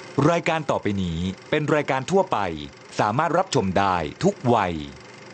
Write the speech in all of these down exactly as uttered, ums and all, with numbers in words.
รายการต่อไปนี้เป็นรายการทั่วไปสามารถรับชมได้ทุกวัย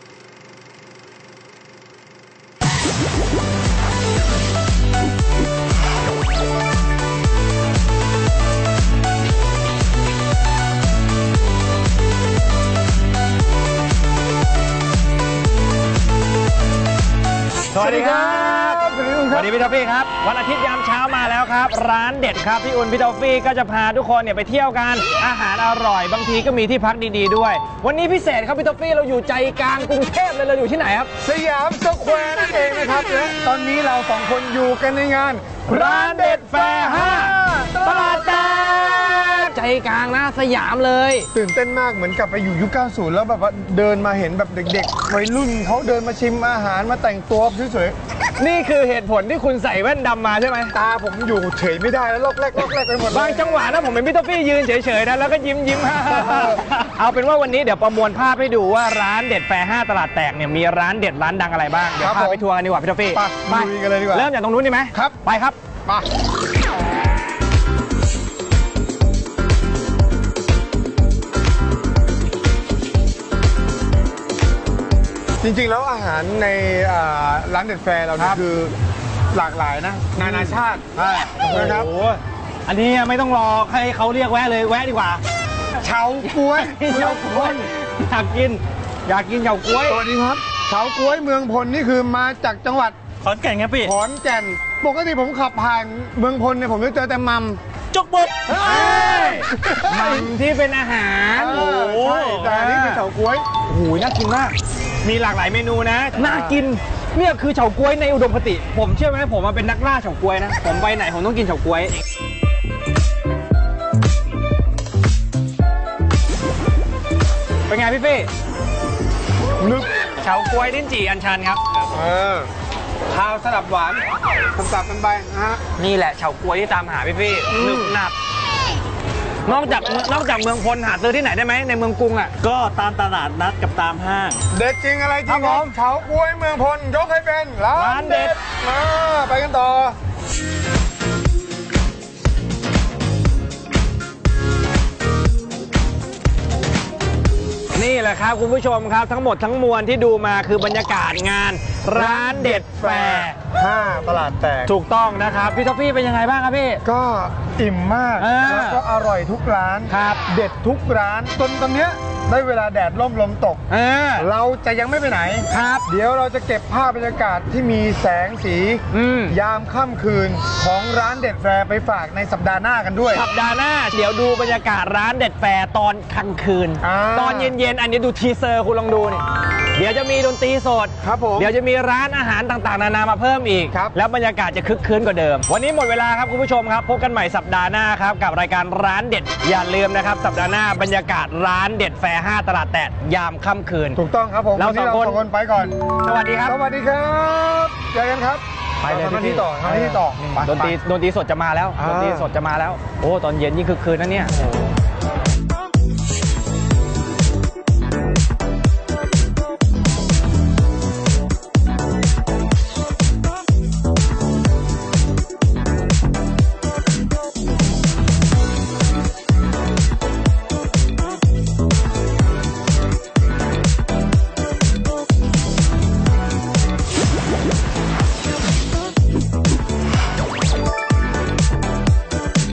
สวัสดีครับสวัสดีพี่ทอฟฟี่ครับวันอาทิตย์ยามเช้ามาแล้วครับร้านเด็ดครับพี่อุ่นพี่ทอฟฟี่ก็จะพาทุกคนเนี่ยไปเที่ยวกันอาหารอร่อยบางทีก็มีที่พักดีๆด้วยวันนี้พิเศษครับพี่ทอฟฟี่เราอยู่ใจกลางกรุงเทพเลยเราอยู่ที่ไหนครับสยามสแควร์นั่นเองนะครับและตอนนี้เราสองคนอยู่กันในงานร้านเด็ดแฟร์ห้าตลาดแตกใจกลางนะสยามเลยตื่นเต้นมากเหมือนกลับไปอยู่ยุคเก้าสิบแล้วแบบว่าเดินมาเห็นแบบเด็กๆวัยรุ่นเขาเดินมาชิมอาหารมาแต่งตัวสวยๆนี่คือเหตุผลที่คุณใส่แว่นดำมาใช่ไหมตาผมอยู่เฉยไม่ได้แล้วลอกแรกลอกแรกไปหมดบางจังหวะนะผมเป็นพี่ทอฟฟี่ยืนเฉยๆนะแล้วก็ยิ้มยิ้มเอาเป็นว่าวันนี้เดี๋ยวประมวลภาพให้ดูว่าร้านเด็ดแฟร์ห้าตลาดแตกเนี่ยมีร้านเด็ดร้านดังอะไรบ้างเดี๋ยวพาไปทัวร์กันดีกว่าพี่ทอฟฟี่ไปกันเลยดีกว่าเริ่มจากตรงนู้นดีไหมครับไปครับไปจริงๆแล้วอาหารในร้านเด็ดแฟร์เราเนี่ยคือหลากหลายนะนานาชาตินะครับอันนี้ไม่ต้องรอให้เขาเรียกแวะเลยแวะดีกว่าเฉาก๊วยเฉาก๊วยอยากกินอยากกินเฉาก๊วยสวัสดีครับเฉาก๊วยเมืองพลนี่คือมาจากจังหวัดขอนแก่นครับพี่ขอนแก่นปกติผมขับผ่านเมืองพลเนี่ยผมจะเจอแต่มัมจกบกมัมที่เป็นอาหารโอ้ใช่แต่อันนี้คือเฉาก๊วยโอ้ยน่ากินมากมีหลากหลายเมนูนะน่ากินเนี่ยคือเฉาก๊วยในอุดมคติผมเชื่อไหมผมมาเป็นนักล่าเฉาก๊วยนะผมไปไหนผมต้องกินเฉาก๊วยเป็นไงพี่ฟี่นึกเฉาก๊วยลิ้นจี่อัญชันครับเออข้าวสลับหวานสลับกันไปนะฮะนี่แหละเฉาก๊วยที่ตามหาพี่ฟี่นึกหนักนอกจากนอกจากเมืองพลหาซื้อที่ไหนได้ไหมในเมืองกรุงอ่ะก็ตามตลาดนัดกับตามห้างเด็ดจริงอะไรจริงครับเฉาก๊วยเมืองพลยกให้เป็นร้านเด็ดมาไปกันต่อนี่แหละครับคุณผู้ชมครับทั้งหมดทั้งมวลที่ดูมาคือบรรยากาศงานร้านเด็ดแฟร์ห้าตลาดแตกถูกต้องนะครับพี่ทอฟฟี่เป็นยังไงบ้างครับพี่ก็อิ่มมากแล้วก็อร่อยทุกร้านครับเด็ดทุกร้านจนตอนเนี้ยได้เวลาแดดร่มลมตกเออเราจะยังไม่ไปไหนครับเดี๋ยวเราจะเก็บภาพบรรยากาศที่มีแสงสียามค่ำคืนของร้านเด็ดแฟร์ไปฝากในสัปดาห์หน้ากันด้วยสัปดาห์หน้าเดี๋ยวดูบรรยากาศร้านเด็ดแฟร์ตอนกลางคืนตอนเย็นๆอันนี้ดูทีเซอร์คุณลองดูนี่เดี๋ยวจะมีดนตรีสดครับผมเดี๋ยวจะมีร้านอาหารต่างๆนานามาเพิ่มอีกแล้วบรรยากาศจะคึกคืนกว่าเดิมวันนี้หมดเวลาครับคุณผู้ชมครับพบกันใหม่สัปดาห์หน้าครับกับรายการร้านเด็ดอย่าลืมนะครับสัปดาห์หน้าบรรยากาศร้านเด็ดแฟร์ห้าตลาดแตกยามค่ำคืนถูกต้องครับผมเราสองคนไปก่อนสวัสดีครับสวัสดีครับเจอกันครับไปเลยที่ต่อที่ต่อดนตรีดนตรีสดจะมาแล้วดนตรีสดจะมาแล้วโอ้ตอนเย็นนี่คึกคืนนะเนี่ย